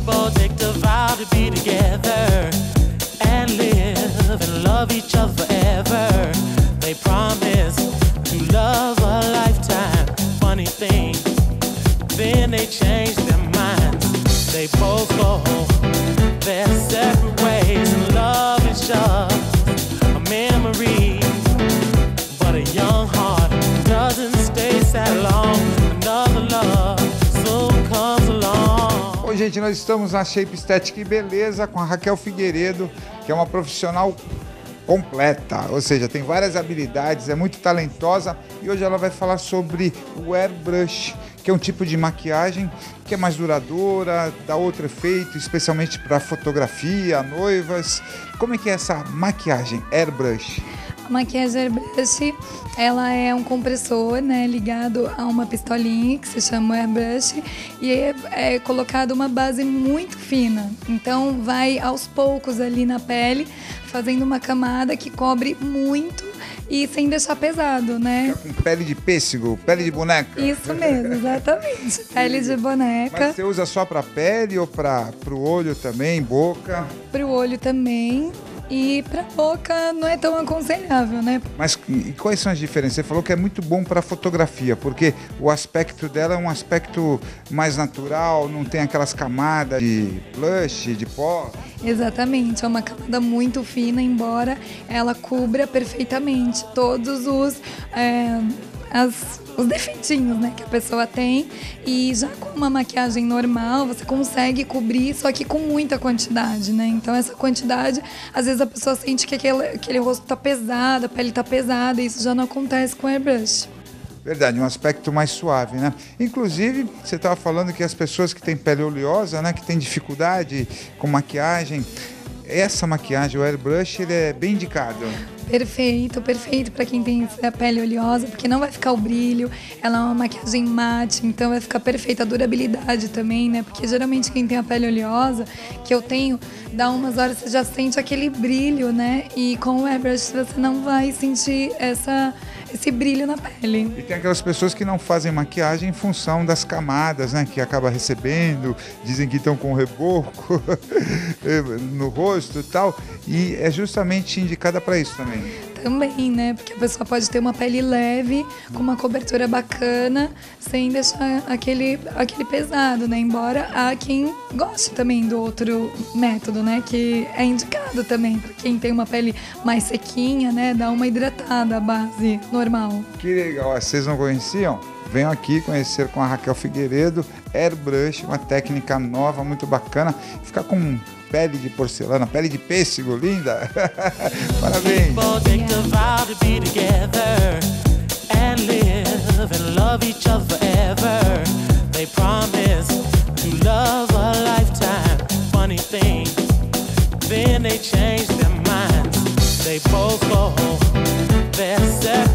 people take the vow to be together and live and love each other forever. They promise to love a lifetime. Funny thing, then they change their minds. They both go their separate ways, and love is just a memory. But a young heart doesn't stay sad long. Another love soon comes along. Bom, gente, nós estamos na Shape Estética e Beleza com a Raquel Figueiredo, que é uma profissional completa, ou seja, tem várias habilidades, é muito talentosa, e hoje ela vai falar sobre o airbrush, que é um tipo de maquiagem que é mais duradoura, dá outro efeito, especialmente para fotografia, noivas. Como é que é essa maquiagem airbrush? A maquiagem airbrush, ela é um compressor, né, ligado a uma pistolinha que se chama airbrush, e é colocado uma base muito fina. Então vai aos poucos ali na pele, fazendo uma camada que cobre muito e sem deixar pesado, né? Fica com pele de pêssego, pele de boneca. Isso mesmo, exatamente. Pele de boneca. Mas você usa só para pele ou para o olho também, boca? Para o olho também. E para boca não é tão aconselhável, né? Mas e quais são as diferenças? Você falou que é muito bom para fotografia, porque o aspecto dela é um aspecto mais natural, não tem aquelas camadas de blush, de pó. Exatamente, é uma camada muito fina, embora ela cubra perfeitamente todos os defeitinhos, né, que a pessoa tem. E já com uma maquiagem normal, você consegue cobrir, só que com muita quantidade, né? Então essa quantidade, às vezes a pessoa sente que aquele rosto tá pesado, a pele tá pesada, e isso já não acontece com airbrush. Verdade, um aspecto mais suave, né? Inclusive, você estava falando que as pessoas que têm pele oleosa, né, que têm dificuldade com maquiagem, essa maquiagem, o airbrush, ele é bem indicado. Perfeito, perfeito para quem tem a pele oleosa, porque não vai ficar o brilho, ela é uma maquiagem mate, então vai ficar perfeita. A durabilidade também, né? Porque geralmente quem tem a pele oleosa, que eu tenho, dá umas horas você já sente aquele brilho, né? E com o airbrush você não vai sentir esse brilho na pele. E tem aquelas pessoas que não fazem maquiagem em função das camadas, né? Que acaba recebendo, dizem que estão com reboco no rosto e tal, e é justamente indicada para isso também. Também, né? Porque a pessoa pode ter uma pele leve, com uma cobertura bacana, sem deixar aquele pesado, né? Embora há quem goste também do outro método, né? Que é indicado também para quem tem uma pele mais sequinha, né? Dá uma hidratada à base normal. Que legal! Vocês não conheciam? Venham aqui conhecer com a Raquel Figueiredo, airbrush, uma técnica nova, muito bacana. Fica com pele de porcelana, pele de pêssego, linda. Parabéns. Take the vow to be together and live and love each other forever. They promise to love a lifetime. Funny thing, then they change their minds. They both go their separate